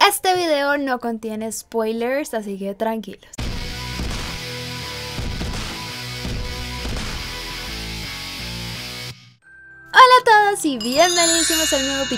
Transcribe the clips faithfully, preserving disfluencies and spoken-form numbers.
Este video no contiene spoilers, así que tranquilos. Hola a todos y bienvenidos al nuevo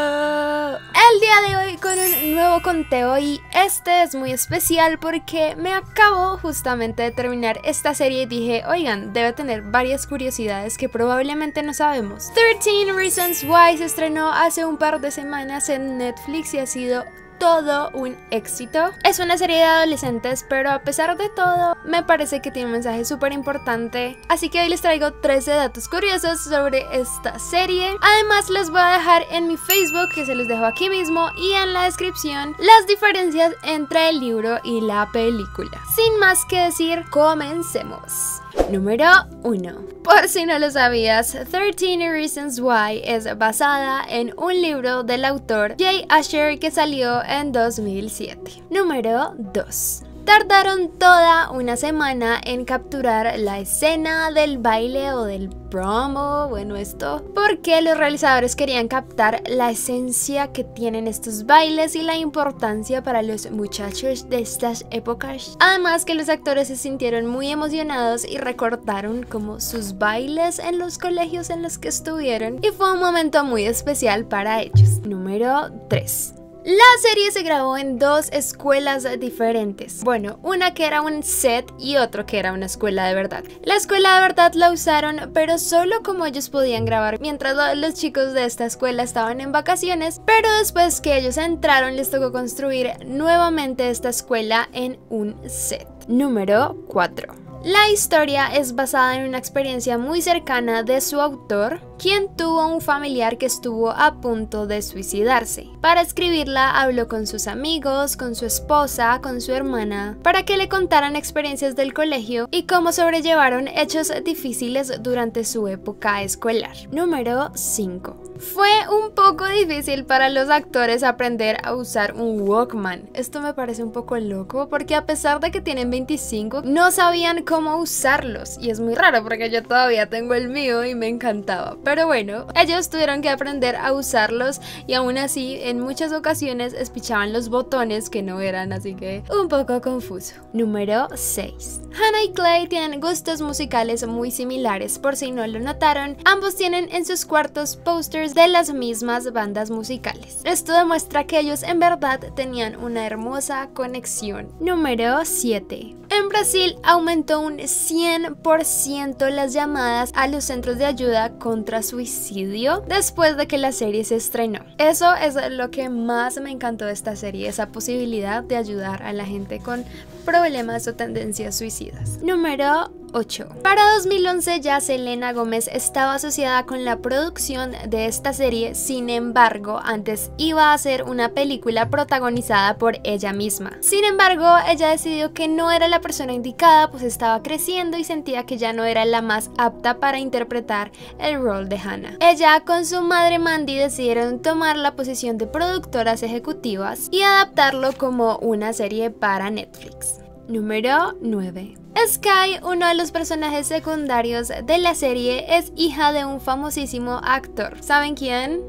video. El día de hoy con un nuevo conteo, y este es muy especial porque me acabo justamente de terminar esta serie y dije, oigan, debe tener varias curiosidades que probablemente no sabemos. trece Reasons Why se estrenó hace un par de semanas en Netflix y ha sido todo un éxito. Es una serie de adolescentes, pero a pesar de todo me parece que tiene un mensaje súper importante, así que hoy les traigo trece datos curiosos sobre esta serie. Además les voy a dejar en mi Facebook, que se los dejo aquí mismo, y en la descripción las diferencias entre el libro y la película. Sin más que decir, comencemos. Número uno. Por si no lo sabías, trece Reasons Why es basada en un libro del autor Jay Asher que salió en dos mil siete. Número dos. Tardaron toda una semana en capturar la escena del baile o del promo, bueno esto, porque los realizadores querían captar la esencia que tienen estos bailes y la importancia para los muchachos de estas épocas. Además que los actores se sintieron muy emocionados y recordaron como sus bailes en los colegios en los que estuvieron, y fue un momento muy especial para ellos. Número tres. La serie se grabó en dos escuelas diferentes. Bueno, una que era un set y otro que era una escuela de verdad. La escuela de verdad la usaron, pero solo como ellos podían grabar mientras los chicos de esta escuela estaban en vacaciones, pero después que ellos entraron les tocó construir nuevamente esta escuela en un set. Número cuatro. La historia es basada en una experiencia muy cercana de su autor, quien tuvo un familiar que estuvo a punto de suicidarse. Para escribirla habló con sus amigos, con su esposa, con su hermana, para que le contaran experiencias del colegio y cómo sobrellevaron hechos difíciles durante su época escolar. Número cinco. Fue un poco difícil para los actores aprender a usar un Walkman. Esto me parece un poco loco porque a pesar de que tienen veinticinco, no sabían cómo usarlos, y es muy raro porque yo todavía tengo el mío y me encantaba. Pero bueno, ellos tuvieron que aprender a usarlos y aún así en muchas ocasiones espichaban los botones que no eran, así que un poco confuso. Número seis. Hannah y Clay tienen gustos musicales muy similares. Por si no lo notaron, ambos tienen en sus cuartos posters de las mismas bandas musicales. Esto demuestra que ellos en verdad tenían una hermosa conexión. Número siete. En Brasil aumentó un cien por ciento las llamadas a los centros de ayuda contra suicidio después de que la serie se estrenó. Eso es lo que más me encantó de esta serie, esa posibilidad de ayudar a la gente con problemas o tendencias suicidas. Número ocho. Para dos mil once ya Selena Gómez estaba asociada con la producción de esta serie, sin embargo antes iba a hacer una película protagonizada por ella misma. Sin embargo, ella decidió que no era la persona indicada, pues estaba creciendo y sentía que ya no era la más apta para interpretar el rol de Hannah. Ella con su madre Mandy decidieron tomar la posición de productoras ejecutivas y adaptarlo como una serie para Netflix. Número nueve. Sky, uno de los personajes secundarios de la serie, es hija de un famosísimo actor. ¿Saben quién?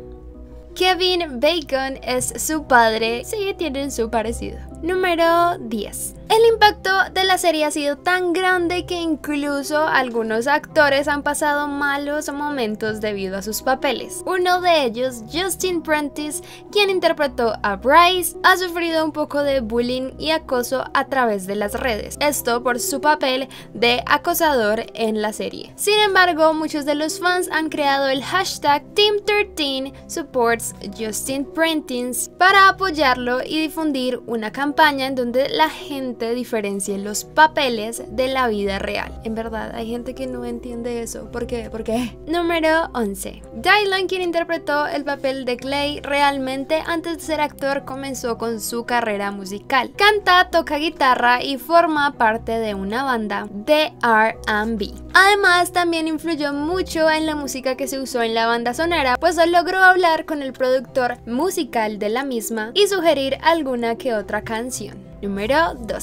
Kevin Bacon es su padre. Sí, tienen su parecido. Número diez. El impacto de la serie ha sido tan grande que incluso algunos actores han pasado malos momentos debido a sus papeles. Uno de ellos, Justin Prentice, quien interpretó a Bryce, ha sufrido un poco de bullying y acoso a través de las redes. Esto por su papel de acosador en la serie. Sin embargo, muchos de los fans han creado el hashtag Team trece supports Justin Prentice para apoyarlo y difundir una campaña en donde la gente diferencie los papeles de la vida real. En verdad, hay gente que no entiende eso. ¿Por qué? ¿Por qué? Número once. Dylan, quien interpretó el papel de Clay, realmente antes de ser actor comenzó con su carrera musical. Canta, toca guitarra y forma parte de una banda de R and B. Además, también influyó mucho en la música que se usó en la banda sonora, pues logró hablar con el productor musical de la misma y sugerir alguna que otra canción. Número doce.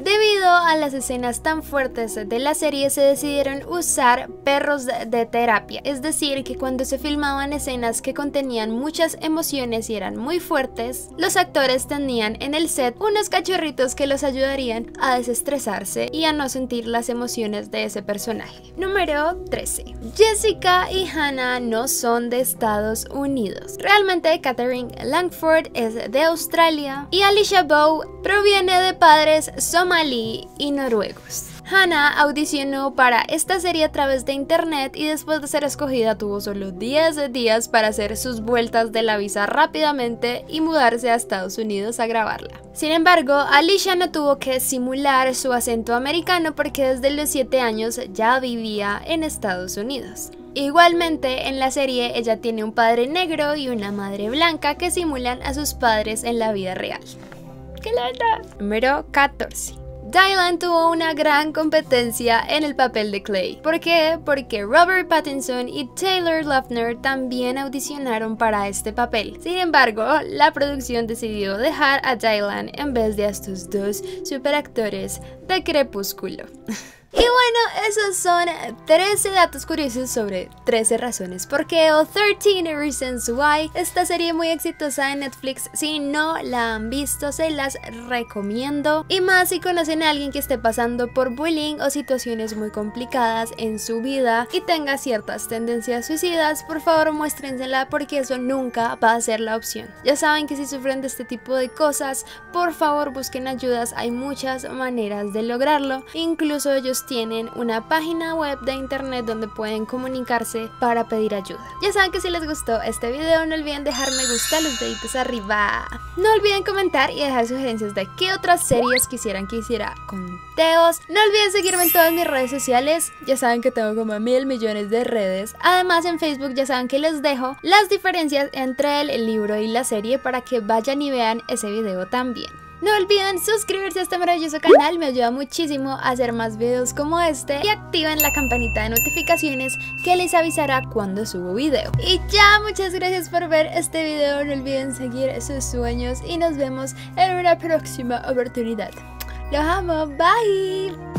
Debido a las escenas tan fuertes de la serie se decidieron usar perros de, de terapia, es decir que cuando se filmaban escenas que contenían muchas emociones y eran muy fuertes, los actores tenían en el set unos cachorritos que los ayudarían a desestresarse y a no sentir las emociones de ese personaje. Número trece. Jessica y Hannah no son de Estados Unidos. Realmente Katherine Langford es de Australia y Alicia Bow proviene de padres somalí y noruegos. Hannah audicionó para esta serie a través de internet y después de ser escogida tuvo solo diez días para hacer sus vueltas de la visa rápidamente y mudarse a Estados Unidos a grabarla. Sin embargo, Alicia no tuvo que simular su acento americano porque desde los siete años ya vivía en Estados Unidos. Igualmente, en la serie ella tiene un padre negro y una madre blanca que simulan a sus padres en la vida real. ¡Qué linda! Número catorce. Dylan tuvo una gran competencia en el papel de Clay. ¿Por qué? Porque Robert Pattinson y Taylor Lautner también audicionaron para este papel. Sin embargo, la producción decidió dejar a Dylan en vez de a estos dos superactores de Crepúsculo. Y bueno, esos son trece datos curiosos sobre trece razones por qué o trece Reasons Why. Esta serie muy exitosa en Netflix, si no la han visto se las recomiendo. Y más si conocen a alguien que esté pasando por bullying o situaciones muy complicadas en su vida y tenga ciertas tendencias suicidas, por favor muéstrensela porque eso nunca va a ser la opción. Ya saben que si sufren de este tipo de cosas, por favor busquen ayudas, hay muchas maneras de lograrlo. Incluso ellos tienen una página web de internet donde pueden comunicarse para pedir ayuda. Ya saben que si les gustó este video no olviden dejar me gusta, los deditos arriba. No olviden comentar y dejar sugerencias de qué otras series quisieran que hiciera con Teos. No olviden seguirme en todas mis redes sociales, ya saben que tengo como mil millones de redes. Además en Facebook ya saben que les dejo las diferencias entre el libro y la serie para que vayan y vean ese video también. No olviden suscribirse a este maravilloso canal, me ayuda muchísimo a hacer más videos como este y activen la campanita de notificaciones que les avisará cuando subo video. Y ya, muchas gracias por ver este video, no olviden seguir sus sueños y nos vemos en una próxima oportunidad. Los amo, bye.